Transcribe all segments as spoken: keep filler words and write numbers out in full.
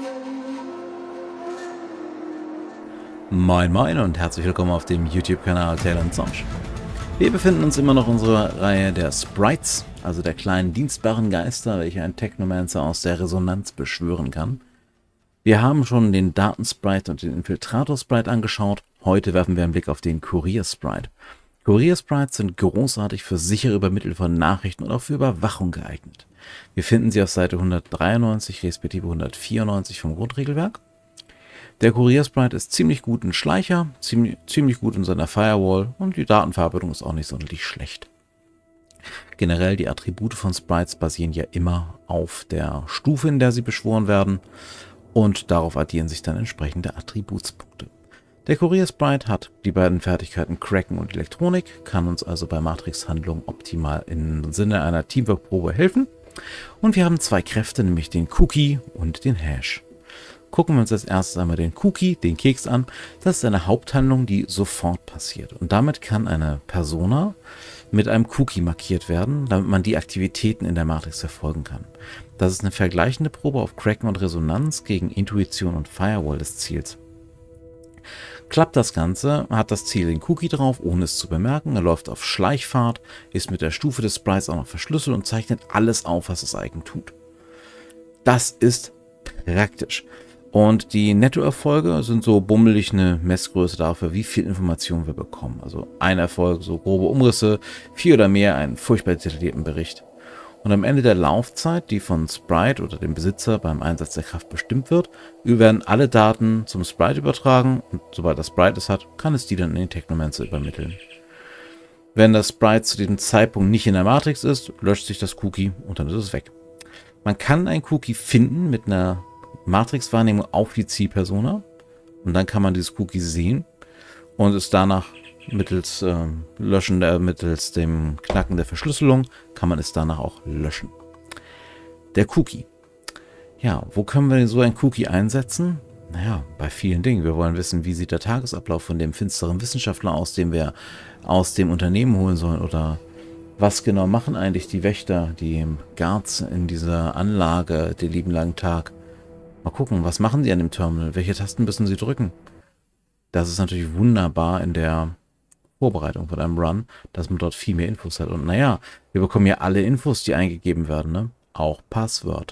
Moin Moin und herzlich willkommen auf dem YouTube-Kanal TaleandZosh. Wir befinden uns immer noch in unserer Reihe der Sprites, also der kleinen dienstbaren Geister, welche ein Technomancer aus der Resonanz beschwören kann. Wir haben schon den Datensprite und den Infiltrator-Sprite angeschaut. Heute werfen wir einen Blick auf den Kurier-Sprite. Kurier-Sprites sind großartig für sichere Übermitteln von Nachrichten und auch für Überwachung geeignet. Wir finden sie auf Seite hundertdreiundneunzig respektive hundertvierundneunzig vom Grundregelwerk. Der Kurier-Sprite ist ziemlich gut in Schleicher, ziemlich, ziemlich gut in seiner Firewall und die Datenverarbeitung ist auch nicht sonderlich schlecht. Generell die Attribute von Sprites basieren ja immer auf der Stufe, in der sie beschworen werden, und darauf addieren sich dann entsprechende Attributspunkte. Der Kurier-Sprite hat die beiden Fertigkeiten Kraken und Elektronik, kann uns also bei Matrix-Handlungen optimal im Sinne einer Teamwork-Probe helfen. Und wir haben zwei Kräfte, nämlich den Cookie und den Hash. Gucken wir uns als erstes einmal den Cookie, den Keks an. Das ist eine Haupthandlung, die sofort passiert. Und damit kann eine Persona mit einem Cookie markiert werden, damit man die Aktivitäten in der Matrix verfolgen kann. Das ist eine vergleichende Probe auf Kraken und Resonanz gegen Intuition und Firewall des Ziels. Klappt das Ganze, hat das Ziel den Cookie drauf, ohne es zu bemerken. Er läuft auf Schleichfahrt, ist mit der Stufe des Sprites auch noch verschlüsselt und zeichnet alles auf, was das Icon tut. Das ist praktisch. Und die Nettoerfolge sind so bummelig eine Messgröße dafür, wie viel Information wir bekommen. Also ein Erfolg, so grobe Umrisse, vier oder mehr, einen furchtbar detaillierten Bericht. Und am Ende der Laufzeit, die von Sprite oder dem Besitzer beim Einsatz der Kraft bestimmt wird, werden alle Daten zum Sprite übertragen und sobald das Sprite es hat, kann es die dann in den Technomancer übermitteln. Wenn das Sprite zu diesem Zeitpunkt nicht in der Matrix ist, löscht sich das Cookie und dann ist es weg. Man kann ein Cookie finden mit einer Matrix-Wahrnehmung auf die Zielpersona und dann kann man dieses Cookie sehen und es danach mittels äh, Löschen, äh, mittels dem Knacken der Verschlüsselung kann man es danach auch löschen. Der Cookie. Ja, wo können wir so ein Cookie einsetzen? Naja, bei vielen Dingen. Wir wollen wissen, wie sieht der Tagesablauf von dem finsteren Wissenschaftler aus, den wir aus dem Unternehmen holen sollen, oder was genau machen eigentlich die Wächter, die Guards in dieser Anlage den lieben langen Tag. Mal gucken, was machen sie an dem Terminal? Welche Tasten müssen sie drücken? Das ist natürlich wunderbar in der Vorbereitung von einem Run, dass man dort viel mehr Infos hat. Und naja, wir bekommen ja alle Infos, die eingegeben werden, ne? Auch Passwörter.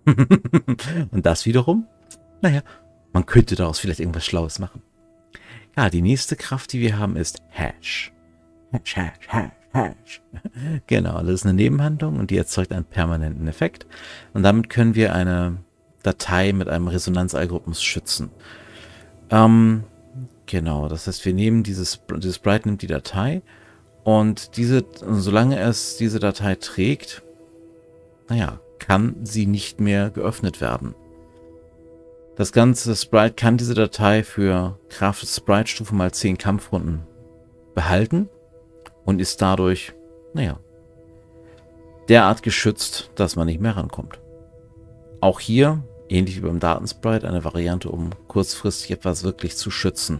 Und das wiederum, naja, man könnte daraus vielleicht irgendwas Schlaues machen. Ja, die nächste Kraft, die wir haben, ist Hash. Hash, Hash, Hash, Hash. Genau, das ist eine Nebenhandlung und die erzeugt einen permanenten Effekt. Und damit können wir eine Datei mit einem Resonanzalgorithmus schützen. Ähm, genau, das heißt, wir nehmen dieses, dieses Sprite nimmt die Datei und diese, solange es diese Datei trägt, naja, kann sie nicht mehr geöffnet werden. Das ganze Sprite kann diese Datei für Kraft Sprite-Stufe mal zehn Kampfrunden behalten und ist dadurch, naja, derart geschützt, dass man nicht mehr rankommt. Auch hier, ähnlich wie beim Datensprite, eine Variante, um kurzfristig etwas wirklich zu schützen.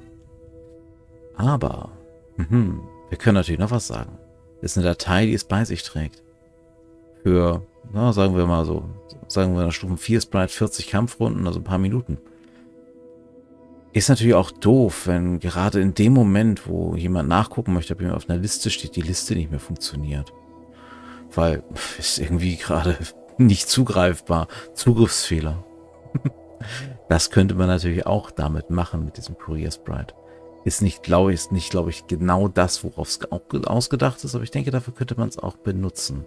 Aber, mh, wir können natürlich noch was sagen. Das ist eine Datei, die es bei sich trägt. Für, na, sagen wir mal so, sagen wir in der Stufe vier Sprite vierzig Kampfrunden, also ein paar Minuten. Ist natürlich auch doof, wenn gerade in dem Moment, wo jemand nachgucken möchte, ob jemand auf einer Liste steht, die Liste nicht mehr funktioniert. Weil, ist irgendwie gerade nicht zugreifbar. Zugriffsfehler. Das könnte man natürlich auch damit machen, mit diesem Kurier-Sprite. Ist nicht, glaube ich, ist nicht, glaube ich, genau das, worauf es auch ausgedacht ist, aber ich denke, dafür könnte man es auch benutzen.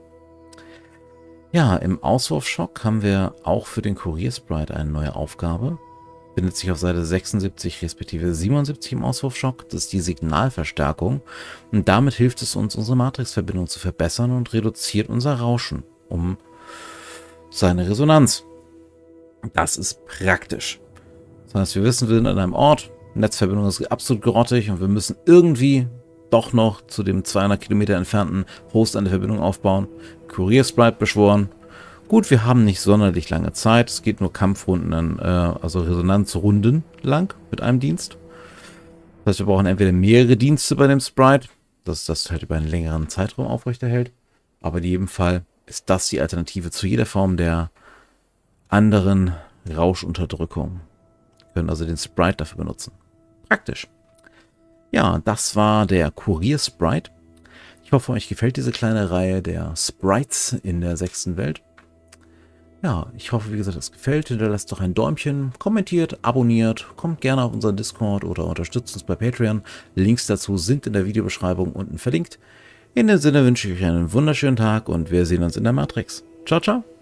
Ja, im Auswurfschock haben wir auch für den Kurier-Sprite eine neue Aufgabe. Findet sich auf Seite sechsundsiebzig respektive siebenundsiebzig im Auswurfschock. Das ist die Signalverstärkung. Und damit hilft es uns, unsere Matrixverbindung zu verbessern und reduziert unser Rauschen um seine Resonanz. Das ist praktisch. Das heißt, wir wissen, wir sind an einem Ort, Netzverbindung ist absolut grottig und wir müssen irgendwie doch noch zu dem zweihundert Kilometer entfernten Host eine Verbindung aufbauen. Kurier-Sprite beschworen. Gut, wir haben nicht sonderlich lange Zeit. Es geht nur Kampfrunden, äh, also Resonanzrunden lang mit einem Dienst. Das heißt, wir brauchen entweder mehrere Dienste bei dem Sprite, dass das halt über einen längeren Zeitraum aufrechterhält. Aber in jedem Fall ist das die Alternative zu jeder Form der anderen Rauschunterdrückung. Wir können also den Sprite dafür benutzen. Praktisch. Ja, das war der Kurier-Sprite. Ich hoffe, euch gefällt diese kleine Reihe der Sprites in der sechsten Welt. Ja, ich hoffe, wie gesagt, es gefällt. Hinterlasst doch ein Däumchen, kommentiert, abonniert, kommt gerne auf unseren Discord oder unterstützt uns bei Patreon. Links dazu sind in der Videobeschreibung unten verlinkt. In dem Sinne wünsche ich euch einen wunderschönen Tag und wir sehen uns in der Matrix. Ciao, ciao!